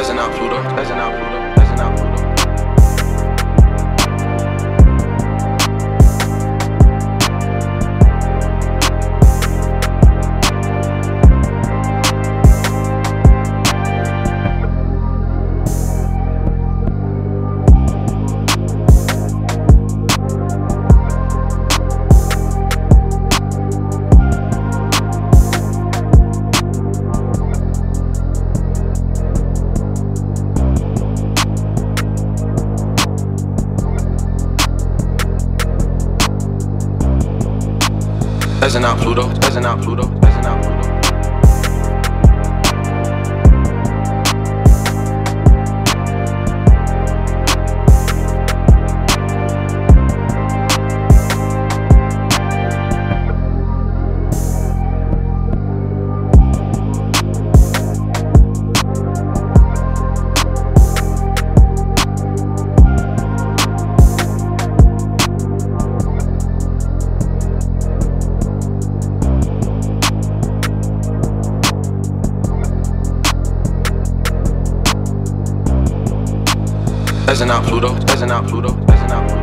Pleasant out Pluto, pleasant out Pluto, pleasant out Pluto. Pleasant out Pluto, pleasant out Pluto, pleasant out Pluto. Pleasant out Pluto, pleasant out Pluto, pleasant out Pluto.